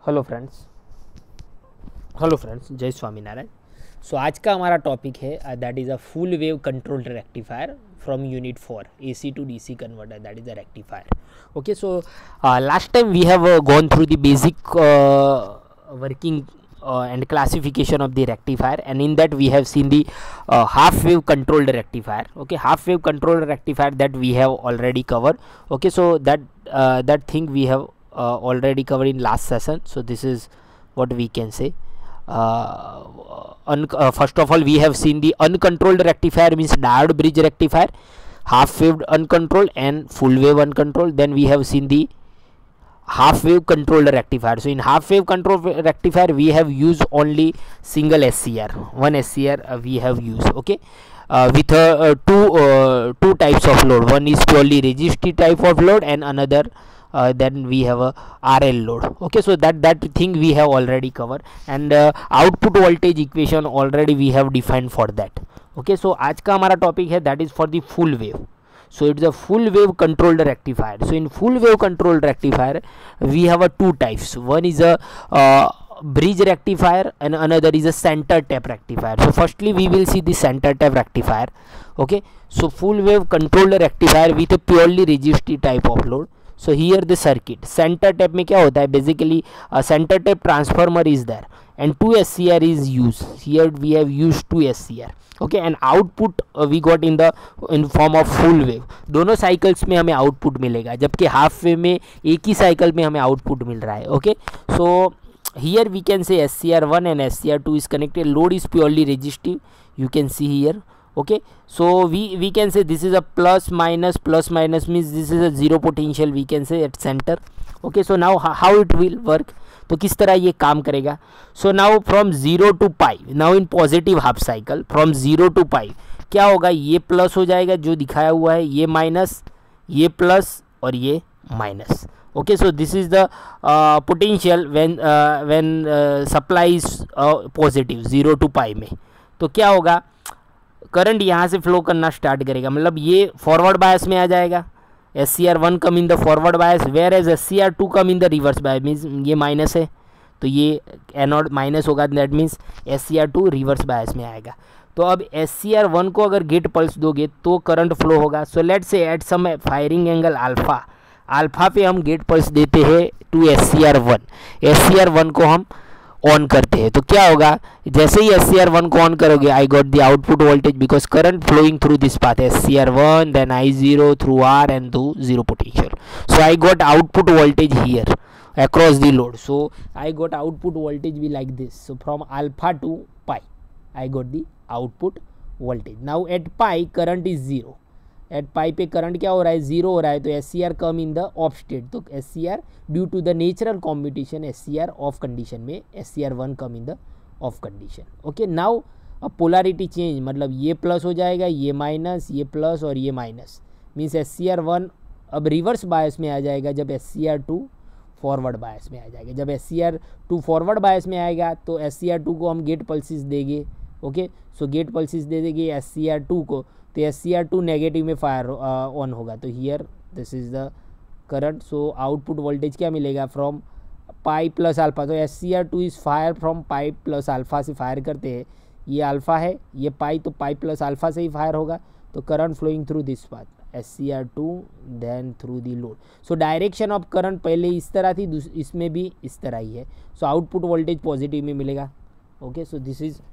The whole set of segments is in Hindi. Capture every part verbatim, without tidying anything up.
हेलो फ्रेंड्स हेलो फ्रेंड्स जय स्वामीनारायण। सो आज का हमारा टॉपिक है that is a full wave controlled rectifier from unit four AC to DC converter, that is a rectifier. Okay, so uh, last time we have uh, gone through the basic uh, working uh, and classification of the rectifier, and in that we have seen the uh, half wave controlled rectifier. Okay, half wave controlled rectifier that we have already covered. Okay, so that uh, that thing we have uh, already covered in last session. So this is what we can say. Uh, un uh, first of all, we have seen the uncontrolled rectifier, means diode bridge rectifier, half wave uncontrolled and full wave uncontrolled. Then we have seen the half wave controlled rectifier. So in half wave controlled rectifier we have used only single S C R, one S C R uh, we have used. Okay, uh, with uh, uh, two uh, two types of load. One is purely resistive type of load and another uh, then we have a R L load. Okay, so that that thing we have already covered, and uh, output voltage equation already we have defined for that. Okay, so आज का हमारा टॉपिक है that is for the full wave. So it's a full wave controlled rectifier. So in full wave controlled rectifier we have a two types. One is a uh, bridge rectifier and another is a center tap rectifier. So firstly we will see the center tap rectifier. Okay, so full wave controlled rectifier with a purely resistive type of load. So here the circuit center tap में क्या होता है, basically a center tap transformer is there and two S C R is used. Here we have used two S C R. Okay, and output uh, we got in the in form of full wave. दोनों साइकिल्स में हमें आउटपुट मिलेगा, जबकि हाफ वेव में एक ही साइकिल में हमें आउटपुट मिल रहा है. Okay, so here we can say S C R one and S C R two is connected. Load is purely resistive, you can see here. Okay, so we we can say this is a plus minus, plus minus means this is a zero potential, we can say at center. Okay, so now how it will work, तो किस तरह ये काम करेगा. So now from zero to pi, now in positive half cycle from zero to pi क्या होगा, ये प्लस हो जाएगा जो दिखाया हुआ है, ये माइनस, ये प्लस और ये minus. Okay, so this is the potential when when supply is positive zero to pi में. तो क्या होगा, करंट यहाँ से फ्लो करना स्टार्ट करेगा, मतलब ये फॉरवर्ड बायस में आ जाएगा. S C R one come in the forward bias, where as S C R two come in the reverse bias. Means ये माइनस है तो ये एनोड माइनस होगा, that means S C R two reverse bias में आएगा. तो अब एस सी आर वन को अगर गेट पल्स दोगे तो करंट फ्लो होगा. So let say at some firing angle alpha, alpha पे हम गेट पल्स देते हैं to S C R one. S C R one को हम ऑन करते हैं तो क्या होगा, जैसे ही एस सी आर वन को ऑन करोगे I got the output voltage because current flowing through this path S C R one then I zero through R and through zero potential. So I got output voltage here across the load. So I got output voltage be like this. So from alpha to pi I got the output voltage. Now at pi current is zero. At pi पे करंट क्या हो रहा है, जीरो हो रहा है. तो S C R come in the off state, तो S C R due to the natural competition S C R off condition में S C R one come in the off condition. Okay, now अब पोलरिटी चेंज, मतलब ये प्लस हो जाएगा, ये माइनस, ये प्लस और ये minus. Means S C R one अब रिवर्स बायस में आ जाएगा जब S C R two forward bias में आ जाएगा. जब S C R two forward bias में आएगा तो एस सी आर टू को हम गेट पल्सिस देंगे. ओके, सो गेट पल्सिस दे देंगे एस सी आर टू को, तो S C R two negative में फायर ऑन होगा. तो here this is the current. So output voltage क्या मिलेगा, फ्रॉम पाई प्लस अल्फा. तो S C R two is fire from pi plus alpha से फायर करते हैं. ये अल्फा है, ये पाई, तो पाई प्लस अल्फा से ही फायर होगा. तो current flowing through this path S C R two then through the load. So direction of current पहले इस तरह थी, इसमें भी इस तरह ही है. सो आउटपुट वोल्टेज पॉजिटिव में मिलेगा. Okay, so this is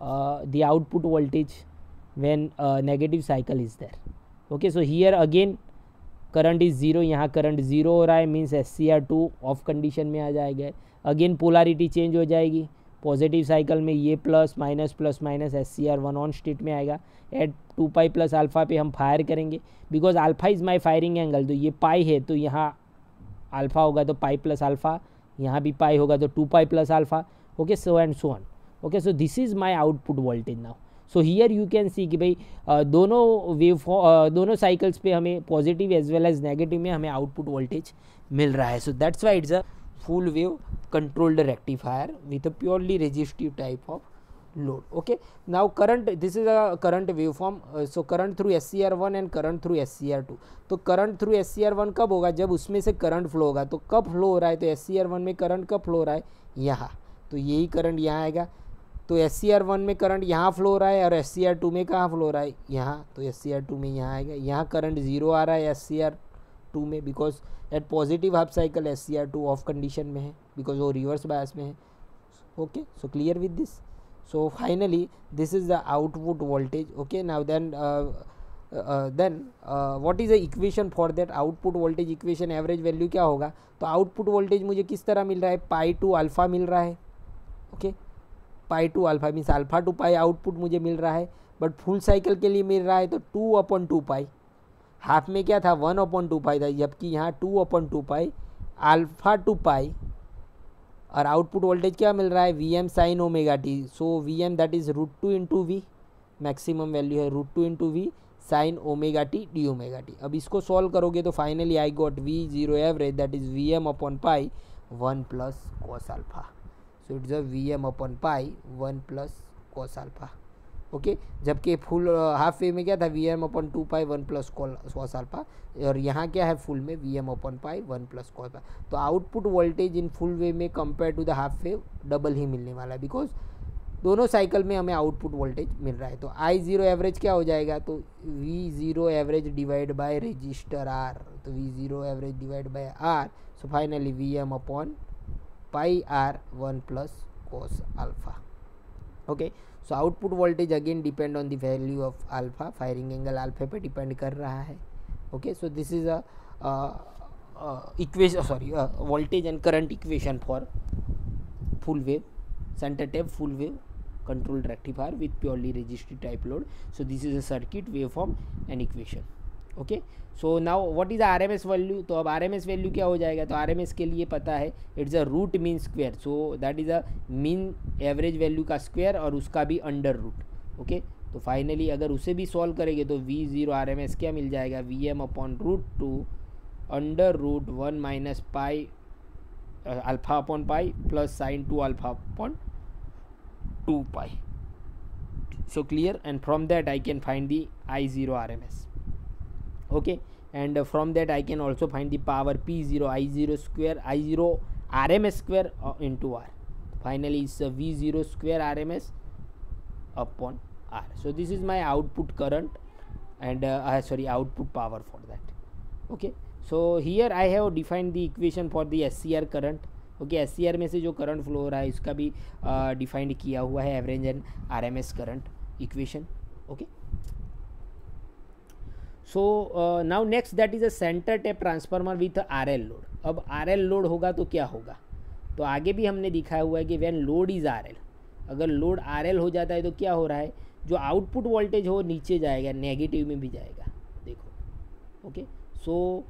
the output voltage when uh, negative cycle is there. Okay, so here again current is zero, यहाँ करंट ज़ीरो हो रहा है, means S C R two off condition में आ जाएगा. अगेन पोलरिटी चेंज हो जाएगी, पॉजिटिव साइकिल में ये plus minus plus minus S C R one on state में आएगा. At two pi plus alpha पे हम फायर करेंगे because alpha is my firing angle. तो ये पाई है तो यहाँ अल्फा होगा तो पाई प्लस अल्फा, यहाँ भी पाई होगा तो two pi plus alpha. Okay, so and so on. Okay, so this is my output voltage now. So here you can see कि भाई दोनों वेव दोनों साइकिल्स पे हमें positive as well as negative में हमें आउटपुट वोल्टेज मिल रहा है. So that's why it's a full wave controlled rectifier with a purely resistive type of load. Okay, now current, this is a current waveform. uh, so current through S C R one and current through S C R two. तो current through S C R one कब होगा, जब उसमें से current flow होगा. तो कब flow हो रहा है, तो S C R one में current कब flow हो रहा है, यहाँ. तो यही current यहाँ आएगा. तो S C R one में करंट यहाँ फ्लो हो रहा है और S C R two में कहाँ फ्लो हो रहा है, यहाँ. तो S C R two में यहाँ आएगा. यहाँ करंट जीरो आ रहा है S C R two में, because at positive half cycle S C R two off condition में है, बिकॉज वो रिवर्स बायस में है. Okay, so clear with this. So finally this is the output voltage. Okay, now then then what is the equation for that output voltage equation. Average value क्या होगा, तो आउटपुट वोल्टेज मुझे किस तरह मिल रहा है, पाई टू अल्फा मिल रहा है. Okay, pi to alpha means alpha to pi output मुझे मिल रहा है, बट फुल साइकिल के लिए मिल रहा है तो two upon two pi. Half में क्या था, वन अपॉन टू पाई था, जबकि यहाँ two upon two pi alpha to pi. और आउटपुट वोल्टेज क्या मिल रहा है, V M sine omega T. So V M that is root two into V, maximum value है root two into V sine omega T D omega T. अब इसको सॉल्व करोगे तो finally I got V zero average that is V M upon pi one plus cos alpha. So it's a we M upon pi one plus cos alpha. Okay, जबकि फुल हाफ वे में क्या था, V M upon two pi one plus cos alpha, और यहाँ क्या है फुल में V M upon pi one plus cos alpha. तो output voltage in full wave में compare to the half wave double ही मिलने वाला है, बिकॉज दोनों साइकिल में हमें आउटपुट वोल्टेज मिल रहा है. तो आई जीरो एवरेज क्या हो जाएगा, तो V zero average divide by resistor R. तो V zero average divide by R. So finally V M upon pi R one plus cos alpha. Okay, so output voltage again depend on the value of alpha. firing angle alpha पे depend कर रहा है. Okay, so this is a uh, uh, equation, sorry, uh, voltage and current equation for full wave center tap full wave controlled rectifier with purely resistive type load. So this is a circuit waveform and equation. Okay, so now what is R M S value. तो अब आर एम एस वैल्यू क्या हो जाएगा, तो आर एम एस के लिए पता है it's a root mean square. So that is a mean average value का स्क्वायर और उसका भी अंडर रूट. ओके, तो फाइनली अगर उसे भी सॉल्व करेंगे तो V zero R M S क्या मिल जाएगा, V M upon root two under root one minus pi alpha upon pi plus sine two alpha upon two pi. So clear, and from that I can find the I zero R M S. Okay, and uh, from that I can also find the power P zero I zero square I zero R M S square uh, into R. Finally it's uh, V zero square R M S upon R. So this is my output current and uh, uh, sorry output power for that. Okay, so here I have defined the equation for the S C R current. Okay, S C R में से जो current flow हो रहा है इसका भी डिफाइंड uh, किया हुआ है average and R M S current equation. Okay, so now next that is a centre tap transformer with R L load. अब आर एल लोड होगा तो क्या होगा, तो आगे भी हमने दिखाया हुआ है कि when load is R L, अगर लोड आर एल हो जाता है तो क्या हो रहा है, जो आउटपुट वोल्टेज हो नीचे जाएगा, नेगेटिव में भी जाएगा. देखो, okay, so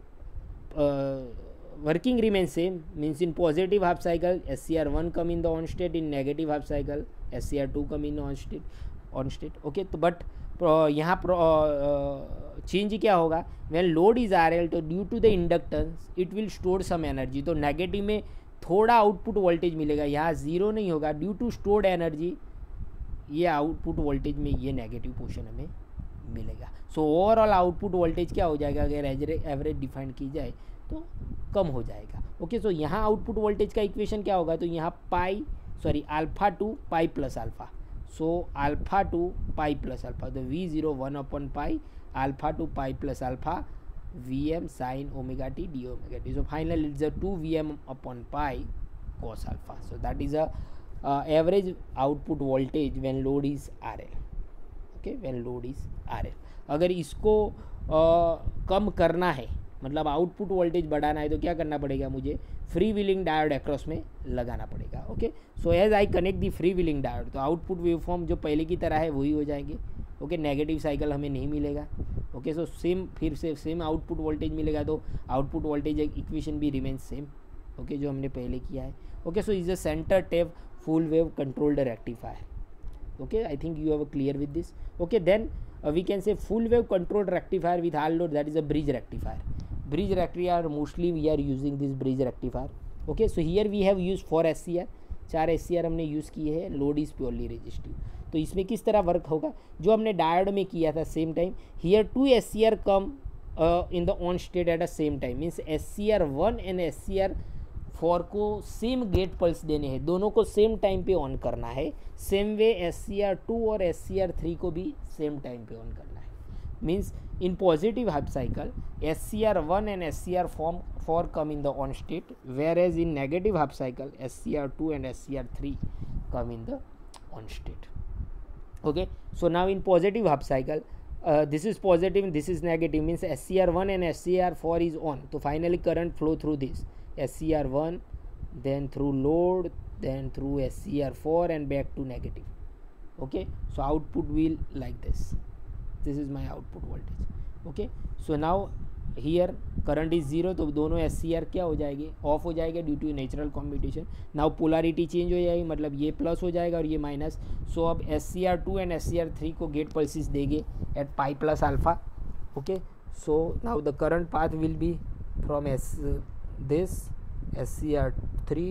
working remain same means in positive half cycle S C R one come in the on state, in negative half cycle S C R two come in on state on state. Okay, तो बट यहाँ चेंज क्या होगा, when load is R L, तो due to the inductance it will store some energy. तो नेगेटिव में थोड़ा आउटपुट वोल्टेज मिलेगा, यहाँ जीरो नहीं होगा ड्यू टू स्टोर्ड एनर्जी. ये आउटपुट वोल्टेज में ये नेगेटिव पोर्शन हमें मिलेगा. सो ओवरऑल आउटपुट वोल्टेज क्या हो जाएगा, अगर एवरेज डिफाइन की जाए तो कम हो जाएगा. ओके, सो यहाँ आउटपुट वोल्टेज का इक्वेशन क्या होगा, तो यहाँ pi sorry alpha to pi plus alpha. So alpha to pi plus alpha, तो V zero one upon pi alpha to pi plus alpha V M sine omega T D omega T. So final it's a two V M upon pi cos alpha. So that is a average output voltage when load is R L. Okay, when load is R L. अगर इसको uh, कम करना है, मतलब आउटपुट वोल्टेज बढ़ाना है, तो क्या करना पड़ेगा, मुझे फ्री व्हीलिंग डायोड अक्रॉस में लगाना पड़ेगा. Okay, so as I connect the free wheeling diode, तो आउटपुट वेवफॉर्म जो पहले की तरह है वही हो जाएंगे. ओके, नेगेटिव साइकिल हमें नहीं मिलेगा. ओके, सो सेम फिर से सेम आउटपुट वोल्टेज मिलेगा, तो आउटपुट वोल्टेज इक्वेशन भी रिमेन सेम. ओके, जो हमने पहले किया है. Okay, so is a centre tap full wave controlled rectifier. Okay, I think you have a clear with this. Okay, then uh, we can say full wave controlled rectifier with all load, that is a bridge rectifier. Bridge rectifier, mostly we are using this bridge rectifier. Okay, so here we have used four S C R. चार एस सी आर हमने यूज़ किए हैं, लोड इज़ प्योरली रेजिस्टिव। तो इसमें किस तरह वर्क होगा, जो हमने डायोड में किया था same time, here two S C R come in the on state at a same time, means S C R one and S C R four को सेम गेट पल्स देने हैं, दोनों को सेम टाइम पे ऑन करना है। Same way S C R two और एस सी आर थ्री को भी सेम टाइम पे ऑन करना है। Means in positive half cycle S C R one and S C R four come in the on state, whereas in negative half cycle S C R two and S C R three come in the on state. Okay, so now in positive half cycle uh, this is positive and this is negative, means S C R one and S C R four is on, so finally current flow through this S C R one, then through load, then through S C R four and back to negative. Okay, so output will like this. This is my output voltage. Okay, so now here current is zero, तो दोनों एस सी आर क्या हो जाएंगे, ऑफ हो जाएगा due to natural competition. Now polarity change हो जाएगी, मतलब ये प्लस हो जाएगा और ये माइनस। सो अब S C R two and S C R three को गेट पल्सिस देंगे at pi plus alpha. Okay, so now the current path will be from S this S C R three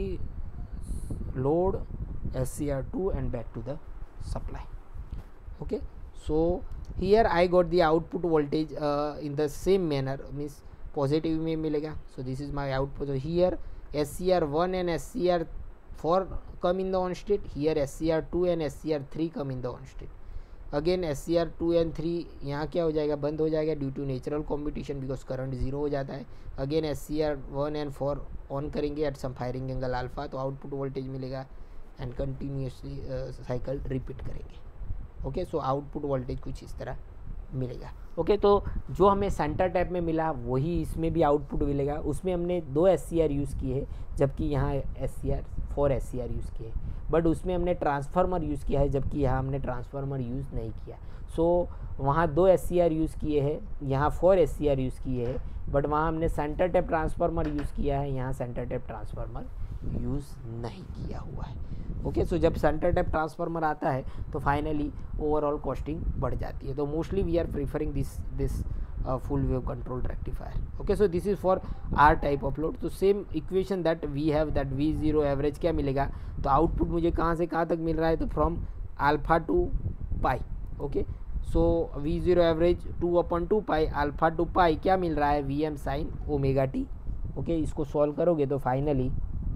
load S C R two and back to the supply. Okay, so here I got the output voltage uh, in the same manner, means positive में मिलेगा. So this is my output. So here S C R one and S C R four come in the on state, here S C R two and S C R three come in the on state. Again S C R two and three यहाँ क्या हो जाएगा, बंद हो जाएगा due to natural competition, because current zero हो जाता है. Again S C R one and four on करेंगे at some firing angle alpha, तो आउटपुट वोल्टेज मिलेगा एंड कंटिन्यूसली साइकिल रिपीट करेंगे. ओके, सो आउटपुट वोल्टेज कुछ इस तरह मिलेगा. ओके okay, तो जो हमें सेंटर टैप में मिला वही इसमें भी आउटपुट मिलेगा. उसमें हमने दो एस सी आर यूज़ किए हैं, जबकि यहाँ S C R four S C R use किए, बट उसमें हमने ट्रांसफार्मर यूज़ किया है, जबकि यहाँ हमने ट्रांसफार्मर यूज़ नहीं किया. सो so, वहाँ दो एस सी आर यूज़ किए हैं, यहाँ four S C R use किए हैं, बट वहाँ हमने सेंटर टैप ट्रांसफार्मर यूज़ किया है, यहाँ सेंटर टैप ट्रांसफार्मर यूज़ नहीं किया हुआ है. ओके, सो जब सेंटर टैप ट्रांसफार्मर आता है तो फाइनली ओवरऑल कॉस्टिंग बढ़ जाती है. तो mostly we are preferring this this full wave controlled rectifier. Okay, so this is for R type of load. तो same equation that we have, that V zero average क्या मिलेगा, तो आउटपुट मुझे कहाँ से कहाँ तक मिल रहा है, तो from alpha to pi. Okay, so V zero average two upon two pi alpha to pi क्या मिल रहा है, V M sine omega T. Okay, इसको सॉल्व करोगे तो finally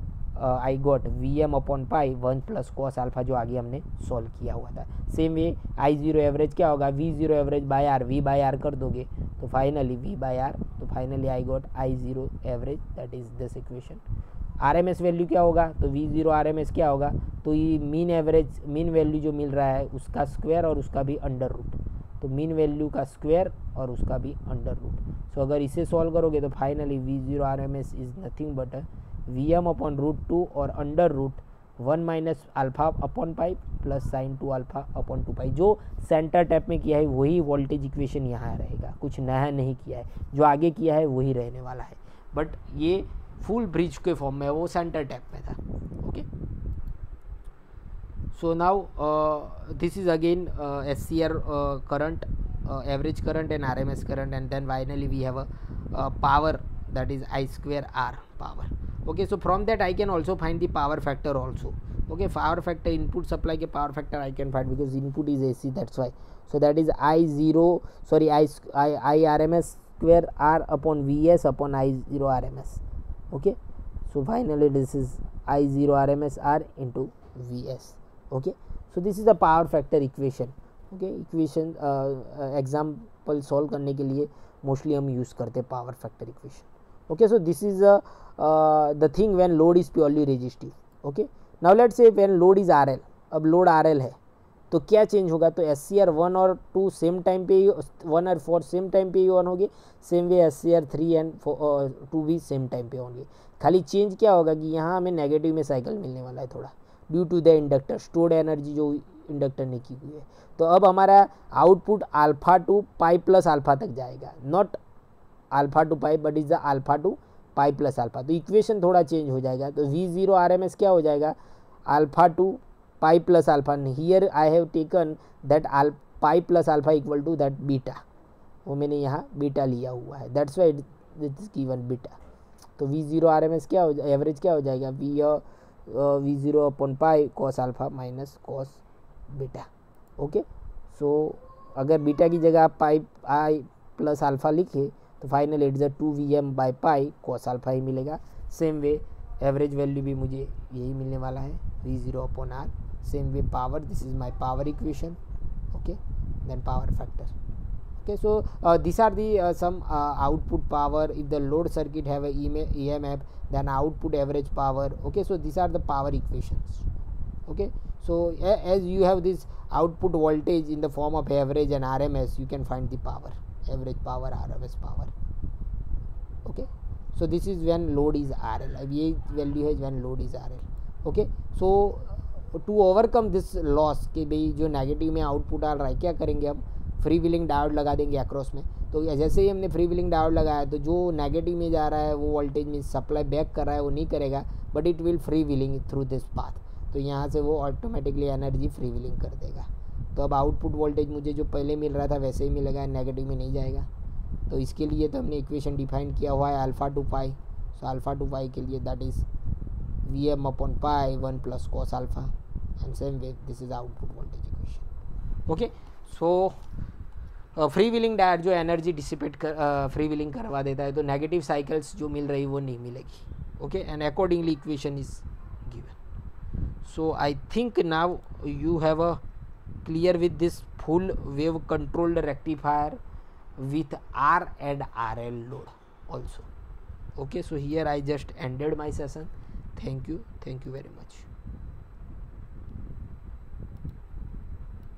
I got V M upon pi one plus cos alpha, जो आगे हमने सॉल्व किया हुआ था. Same way I zero average क्या होगा, V zero average by R, V by R कर दोगे तो फाइनली वी बाय आर, तो finally I got I zero average, that is this equation. R M S value क्या होगा, तो V zero R M S क्या होगा, तो ये मीन एवरेज मीन वैल्यू जो मिल रहा है उसका स्क्वायर और उसका भी अंडर रूट. तो मीन वैल्यू का स्क्वायर और उसका भी अंडर रूट. सो अगर इसे सॉल्व करोगे तो finally V zero R M S is nothing but V M upon root two और under root one minus alpha upon pi plus sine two alpha upon two pi. जो सेंटर टैप में किया है वही वोल्टेज इक्वेशन यहाँ रहेगा, कुछ नया नहीं किया है. जो आगे किया है वही रहने वाला है, बट ये फुल ब्रिज के फॉर्म में, वो सेंटर टैप में था. Okay, so now this is again S C R current, average current and R M S current, and then finally we have a power, that is I square R power. Okay, so from that I can also find the power factor also. Okay, power factor, input supply के power factor I can find because input is A C, that's why. So that is I zero, sorry I I I R M S square R upon V S upon I zero R M S. Okay, so finally this is I zero R M S R into V S. Okay, so this is the power factor equation. Okay, equation uh, uh, example solve करने के लिए मोस्टली हम यूज़ करते हैं power factor equation. Okay, so this is the thing when load is purely resistive. Okay, now let's say when load is R L. अब लोड आर एल है तो क्या चेंज होगा, तो एस सी आर वन और टू सेम टाइम पे ही, वन और फोर सेम टाइम पे ही ऑन होगी. Same way S C R three and two भी सेम टाइम पे होंगे. खाली चेंज क्या होगा कि यहाँ हमें नेगेटिव में साइकिल मिलने वाला है थोड़ा, due to the inductor stored energy जो इंडक्टर ने की हुई है. तो अब हमारा output alpha to pi plus alpha तक जाएगा, not alpha to pi but is the alpha to pi plus alpha. तो इक्वेशन थोड़ा चेंज हो जाएगा. तो V zero R M S क्या हो जाएगा, alpha to pi plus alpha. Here I have taken that all pi plus alpha equal to that beta, वो मैंने यहाँ बीटा लिया हुआ है, that's why it is given beta. तो V zero R M S क्या हो जाए, एवरेज क्या हो जाएगा, V V zero upon pi cos alpha minus cos beta. Okay, so अगर बीटा की जगह आप पाई आई प्लस अल्फ़ा लिखे तो final it's a two V M by pi cos alpha ही मिलेगा। सेम वे एवरेज वैल्यू भी मुझे यही मिलने वाला है, V zero upon R. Same way power, this is my power equation. Okay, then power factor. Okay, so uh, these are the uh, some uh, output power. If the load circuit have a E M F, then output average power. Okay, so these are the power equations. Okay, so uh, as you have this output voltage in the form of average and R M S, you can find the power, average power, R M S power. Okay, so this is when load is R L. अब ये value है when load is R L. Okay, so to overcome this loss कि भाई जो नेगेटिव में आउटपुट आ रहा है, क्या करेंगे अब, फ्री व्हीलिंग डायोड लगा देंगे अक्रॉस में। तो जैसे ही हमने फ्री व्हीलिंग डायोड लगाया तो जो नेगेटिव में जा रहा है वो वोल्टेज में सप्लाई बैक कर रहा है वो नहीं करेगा, but it will free wheeling through this path. तो यहाँ से वो ऑटोमेटिकली एनर्जी फ्री व्हीलिंग कर देगा। तो अब आउटपुट वोल्टेज मुझे जो पहले मिल रहा था वैसे ही मिलेगा, नेगेटिव में नहीं जाएगा। तो इसके लिए तो हमने इक्वेशन डिफाइन किया हुआ है alpha to pi. So alpha to pi के लिए that is V M upon pi one plus cos alpha, and same way this is output voltage equation. Okay, so free wheeling diode जो एनर्जी डिसिपेट कर फ्री व्हीलिंग करवा देता है, तो नेगेटिव साइकिल्स जो मिल रही वो नहीं मिलेगी। Okay, and accordingly equation is given. So I think now you have a clear with this full wave controlled rectifier with R and R L load also. Okay, so here I just ended my session. Thank you, thank you very much.